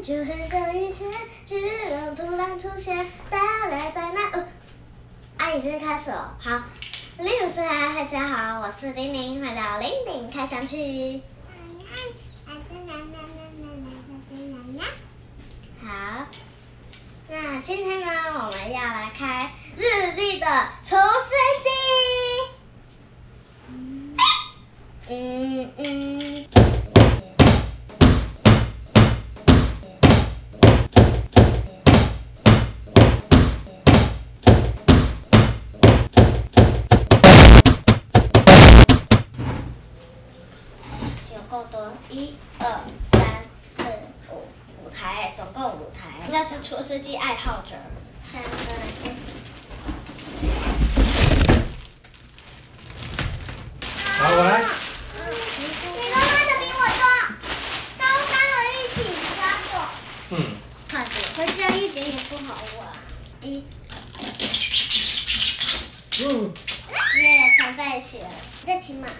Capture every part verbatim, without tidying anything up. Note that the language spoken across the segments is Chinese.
久很久以前，巨人突然出现，带来灾难。呃，啊，已经开始了。好，例如是大家好，我是玲玲，欢迎来到玲玲开箱去。好，那今天呢，我们要来开日历的除湿机。嗯嗯。有够多，一二三四五五台，总共五台。这是除湿机爱好者。三个。 好，我来。 你都拉的比我多，都三个一起抓住。 嗯。 快点，会这样一点也不好玩。一。 嗯。 耶，藏在一起了。再骑马。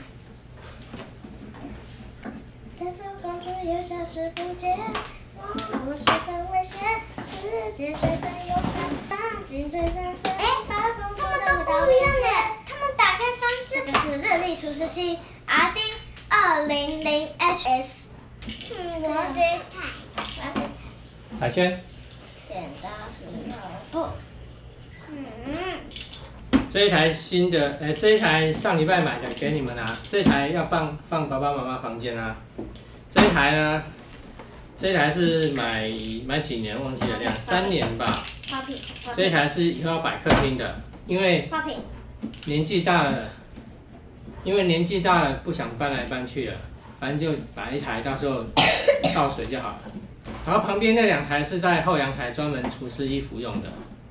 但是公主又消失不见，网络十分危险，世界随风有风，放进最深深。哎，把公主的到面前。他们打开方式，这个是日历除湿机 R D 二零零 H S。嗯，我对台，我对台。 海鲜。 剪刀石头布。嗯。 这一台新的，哎、欸，这一台上礼拜买的，给你们啊。这一台要放放爸爸妈妈房间啊。这一台呢，这一台是买买几年忘记了，两三年吧。 花瓶。 这一台是以后要摆客厅的，因为花瓶。 年纪大了，因为年纪大了不想搬来搬去了，反正就摆一台，到时候倒水就好了。然后旁边那两台是在后阳台专门除湿衣服用的。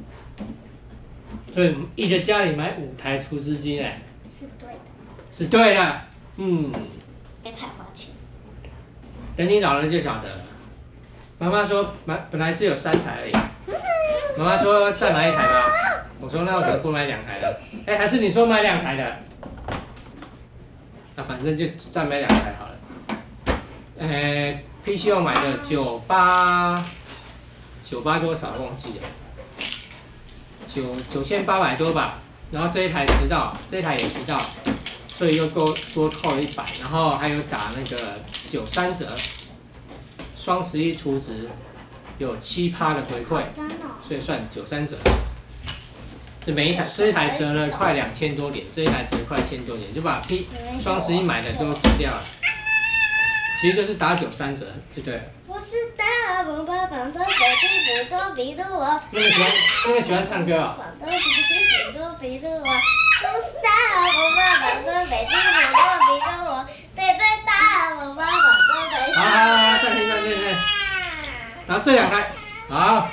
所以一个家里买五台除湿机呢， 是对的， 是对的，嗯。 别太花钱。 等你老了就晓得了。妈妈说买本来只有三台而已，妈妈说再买一台吧，我说那我怎么不买两台了？哎、欸，还是你说买两台的？那反正就再买两台好了。呃、欸、，P C 我买的九八九八多少忘记了。九九千八百多吧，然后这一台迟到，这一台也迟到，所以又多多扣了一百，然后还有打那个九三折，双十一储值有七趴的回馈，所以算九三折。这每一台这一台折了快两千多点，这一台折快一千多点，就把 P 双十一买的都折掉了，其实就是打九三折，对不对？ 我是大bom棒棒的比比多比的我。 那么喜欢，那么喜欢唱歌啊、 棒的比比多比的我，是不是大bom棒棒的比比多比的我？对对，大bom棒棒的比。 好好好，暂停暂停暂停。然后这两台，好，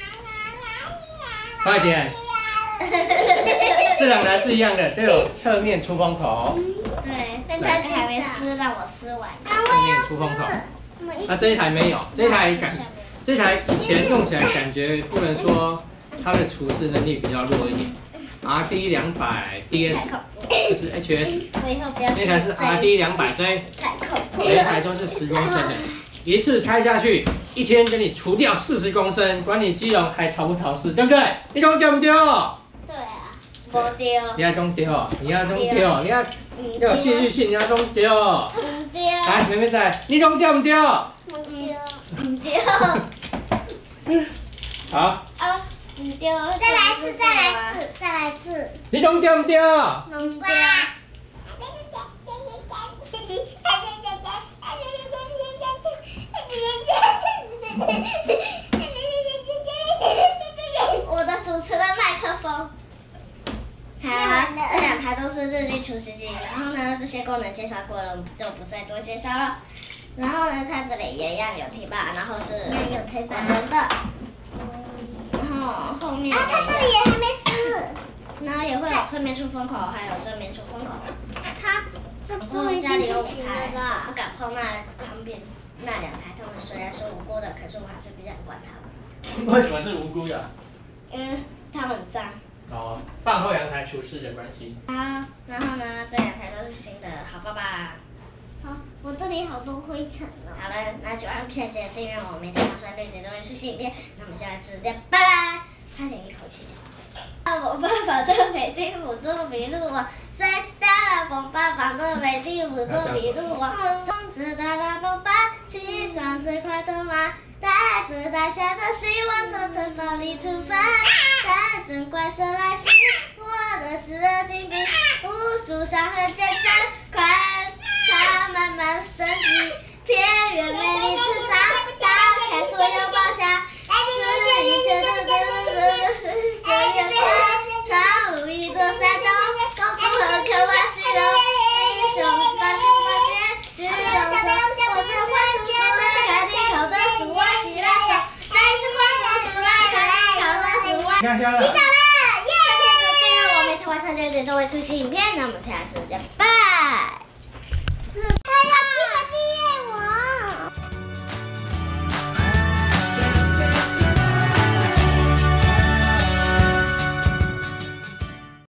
快点。这两台是一样的，都有侧面出风口。 对，但它还没撕，让我撕完。 侧面出风口。那、啊、这一台没有，这一台感，这一台以前用起来感觉不能说它的除湿能力比较弱一点。R D 两百 D S 就是 H S， 那台是 R D 两百 J， 每一台都是十公升的，一次开下去，一天给你除掉四十公升，管你基隆还潮不潮湿，对不对？你讲对不对？ 对啊，不对。 你要讲对，你要讲对，你要要有继续性，你要讲对。 唔对。 来，妹妹仔，你讲对唔对？ 唔对，唔对。 好。 啊，唔对。再来一次，再来一次，再来一次。 你讲对唔对？ 唔对。我的主持人麦克风。好，这两台都是日历除湿机，然后呢，这些功能介绍过了，我们就不再多介绍了。然后呢，它这里也一样有提把，然后是有推把人的，然后后面啊，它这里也还没撕，然后也会有侧面出风口，还有正面出风口。它这终于家里有五台，不敢碰那旁边那两台，它们虽然是无辜的，可是我还是比较管它们。 为什么是无辜的？ 因为它们很脏。 哦，放后阳台除湿的关系。 好，然后呢，这两台都是新的，好爸爸。好。 我这里好多灰尘哦。好了，那喜欢片记得订阅我，每天晚上六点都会出新影片。那我们下次见，拜拜。差点一口气讲完。我爸爸的美丽辅助笔录网，再次打了风爸爸的美丽辅助笔录网，送着大大风吧，骑上最快的马，带着大家的希望从城堡里出发，带着怪兽来袭，我的十二金币，无数伤痕见证，快它慢慢升级，偏远美丽成长，打开所有宝箱。是一切都真的是岁月过，闯入一座山洞，公主和科幻巨龙，英雄把出发现，巨龙说我是幻图书的凯蒂考的是我希拉手，再一次幻图书的凯蒂考的是我。洗澡了，耶！记得订阅我，每天晚上六点都会出新影片，那我们下次见，拜拜。